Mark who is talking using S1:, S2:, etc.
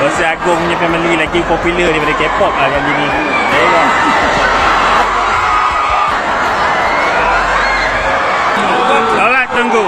S1: Versi Agungnya family lagi popular daripada K-pop lah kali ni. Tengok. Solat tunggu.